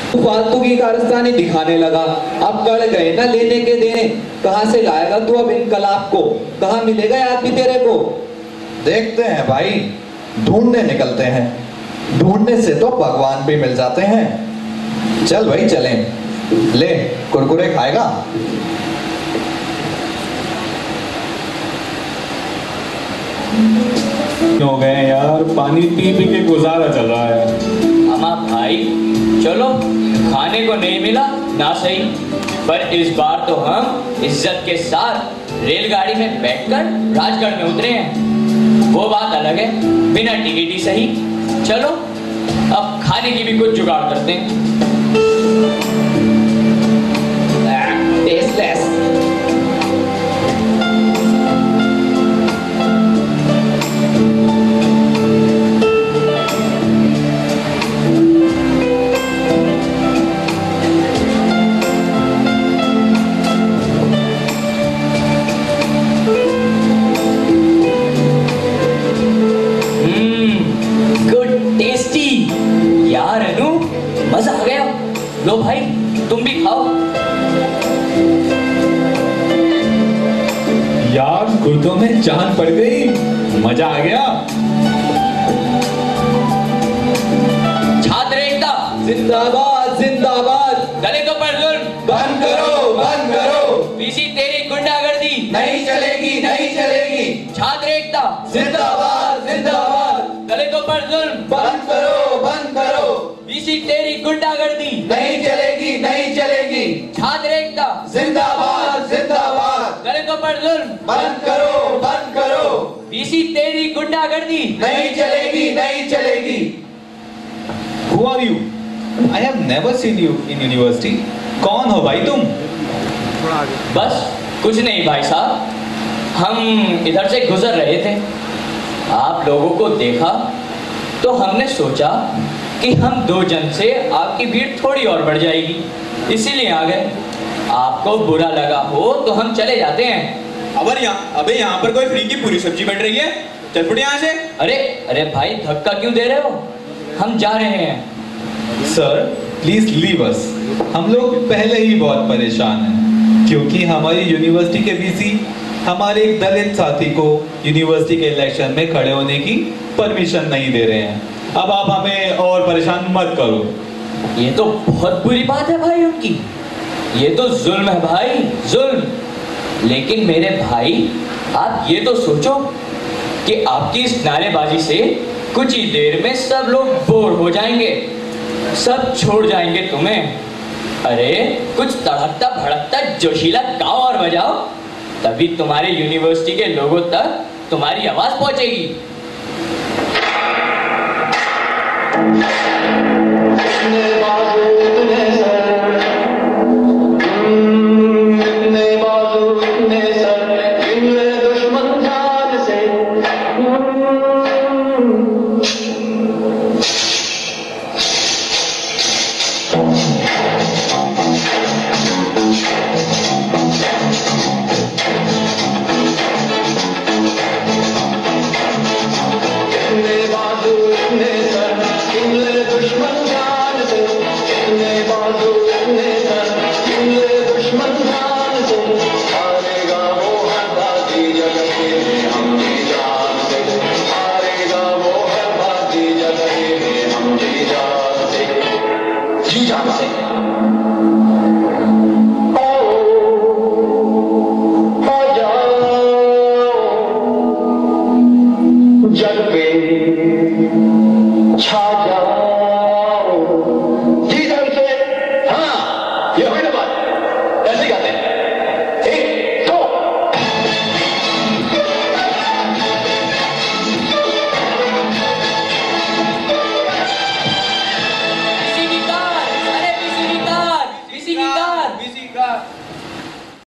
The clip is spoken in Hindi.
तू फालतू की कारस्तानी दिखाने लगा। अब गड़ गए ना लेने के देने। कहां से लाएगा तू अब इनकलाब को? कहां मिलेगा आदमी तेरे को? देखते हैं भाई, ढूंढने निकलते हैं। ढूंढने से तो भगवान भी मिल जाते हैं। चल भाई चलें। ले कुरकुरे खाएगा? हो गए यार, पानी पी पी के गुजारा चल रहा है। अमा भाई चलो, खाने को नहीं मिला ना सही, पर इस बार तो हम इज्जत के साथ रेलगाड़ी में बैठकर राजगढ़ में उतरे हैं। वो बात अलग है, बिना टिकट ही सही। चलो अब खाने की भी कुछ जुगाड़ करते हैं। टेस्टलेस। मजा आ गया। लो भाई तुम भी खाओ। यार गुर्दों में जान पड़ गई, मजा आ गया। छात्र एकता जिंदाबाद जिंदाबाद। दलितों पर जुल्म बंद करो बंद करो। पीसी तेरी गुंडागर्दी नहीं चलेगी नहीं चलेगी। छात्र एकता जिंदाबाद जिंदाबाद। दलितों पर जुल्म बंद करो बंद करो। पीसी तेरी गुंडागर्दी नहीं चलेगी नहीं चलेगी। छात्र एकता जिंदाबाद जिंदाबाद। दलितों पर जुल्म बंद करो बंद करो। पीसी तेरी गुंडागर्दी नहीं चलेगी नहीं चलेगी। Who are you? I have never seen you in university. कौन हो भाई तुम? बस कुछ नहीं भाई साहब, हम इधर से गुजर रहे थे, आप लोगों को देखा तो हमने सोचा कि हम दो जन से आपकी भीड़ थोड़ी और बढ़ जाएगी, इसीलिए आ गए। आपको बुरा लगा हो तो हम चले जाते हैं। अबे यहाँ पर कोई फ्री की पूरी सब्जी बन रही है, चल पड़े यहाँ से। अरे अरे भाई धक्का क्यों दे रहे हो, हम जा रहे हैं। सर प्लीज लीव अस, हम लोग पहले ही बहुत परेशान हैं क्योंकि हमारी यूनिवर्सिटी के वीसी हमारे एक दलित साथी को यूनिवर्सिटी के इलेक्शन में खड़े होने की परमिशन नहीं दे रहे हैं। अब आप हमें और परेशान मत करो। ये तो बहुत बुरी बात है भाई उनकी, ये तो जुल्म है भाई जुल्म। लेकिन मेरे भाई आप ये तो सोचो कि आपकी इस नारेबाजी से कुछ ही देर में सब लोग बोर हो जाएंगे, सब छोड़ जाएंगे तुम्हें। अरे कुछ तड़कता भड़कता जोशीला गाओ और बजाओ, तभी तुम्हारे यूनिवर्सिटी के लोगों तक तुम्हारी आवाज पहुंचेगी। जी जान से